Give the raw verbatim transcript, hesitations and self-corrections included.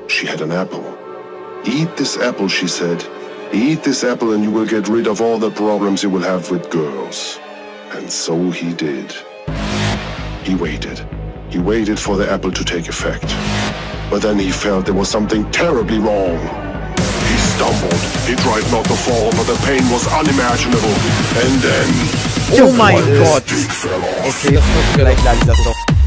she had an apple. Eat this apple, she said. Eat this apple and you will get rid of all the problems you will have with girls. And so he did. He waited. He waited for the apple to take effect. But then he felt there was something terribly wrong. He stumbled. He tried not to fall, but the pain was unimaginable. And then... Oh my god! È che io sto sulla realizzato.